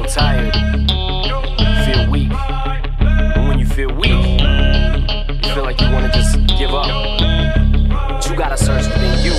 tired, you feel weak. And when you feel weak, you feel like you wanna just give up. But you gotta search within you.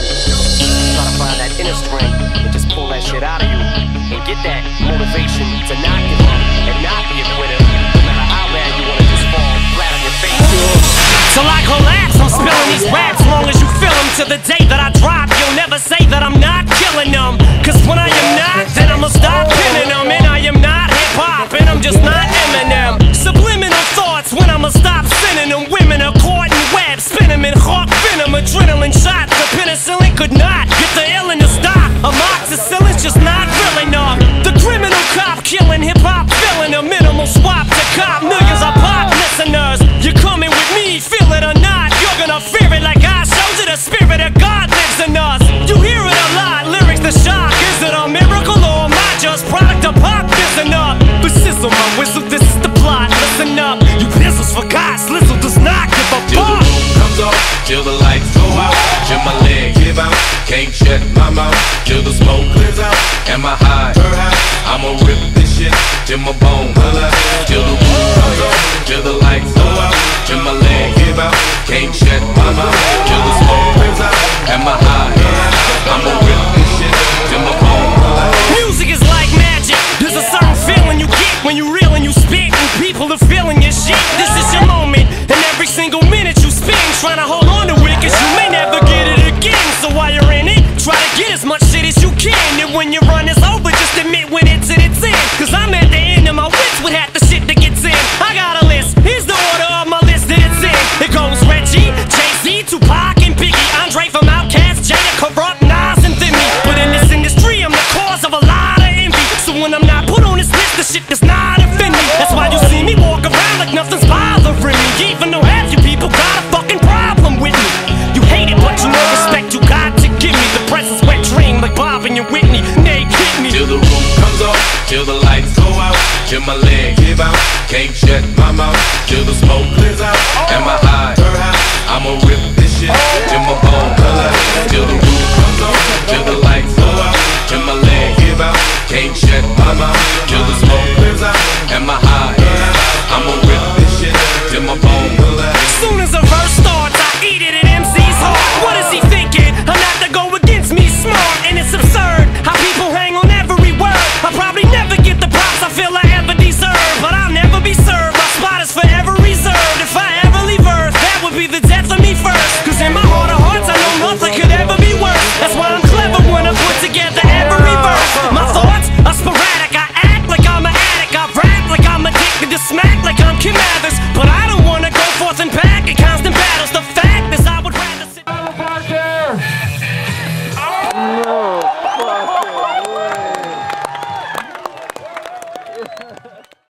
Try to find that inner strength and just pull that shit out of you. And get that motivation to not give up and not be a quitter. No matter how bad you wanna just fall flat on your face. Till I collapse, I'm spilling these raps. Long as you feel them, to the day that I drop, you'll never say that I'm not killing them. Cause when I am not, then I'ma stop pinning them. And I am not hip-hop, and I'm just not Eminem. Subliminal thoughts when I'ma stop sending them. Women are caught in webs, spin them in hawk venom. Adrenaline shots, the penicillin could not get the illness to stop. Amoxicillin's just not real enough. The criminal cop killing hip-hop, filling a minimal swap to cop. Millions of pop listeners, you're coming with me, feel it or not. You're gonna fear it like I showed you. The spirit of God lives in us. You hear it a lot, lyrics to shock. Is it a miracle or am I just product of pop? Listen up, but sizzle my whistle, this is the plot. Listen up, you pizzles forgot, Slizzle does not give a till fuck. the roof comes off, till the lights go out, till my leg give out, can't shut my mouth, till the smoke clears out. Am I high? I'ma rip this shit till my bone holler. Till the roof comes off, till the lights go out, till my leg give out, can't shut my mouth, till the smoke clears out. Am I high? I'ma rip this shit till my bone holler. Music is like magic. There's a certain feeling you get when you reel and you spit, and people are feeling your shit. This is your moment, and every single minute you spend trying to hold on to it, cause you may never get it again. So while you're in it, try to get as much shit as you can. And when your run is over, just admit when it's in its end. Cause I'm at the end of my wits with half the shit that gets in. I got a list, here's the order of my list that it's in. It goes Reggie, Jay-Z, Tupac, and Biggie, Andre from Outkast, Jada, Corrupt, Nas, and Thimmy. But in this industry, I'm the cause of a lot of envy. So when I'm not put on this list, the shit does not offend me. That's why you see me walk around like nothing's bothering me. Even though half you people got a fucking problem with me. You hate it, but you know respect you got to give me. The presence wet dream like Bob and your Whitney. Nay, hit me. Till the roof comes off, till the lights go out, till my leg give out, can't shut my mouth, till the smoke clears out. Am I high? I'ma rip this shit till my bone holler. Till the roof comes off, till the lights go out, till my leg give out, can't shut my mouth, till the smoke clears out. Am I high? I'ma rip this shit till my bone holler. Soon as a verse starts, I eat it in MC's heart. What is he thinking? I'm not to go against me, smart, and it's absurd how people hang on every word. I'll probably never get the props I feel I ever deserve, but I'll never be served. My spot is forever reserved. If I ever leave Earth, that would be the death of me first. Cause in my heart of hearts, I know nothing could ever be worse. That's why I'm clever when I put together every verse. My thoughts are sporadic. I act like I'm an addict. I rap like I'm addicted to smack like I'm Kim Mathers. But I don't wanna go forth and back and constant